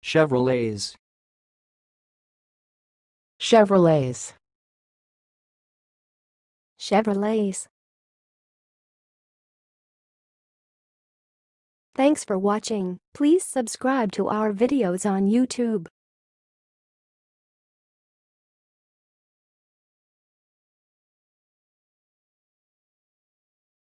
Chevrolets. Chevrolets. Chevrolets. Thanks for watching. Please subscribe to our videos on YouTube.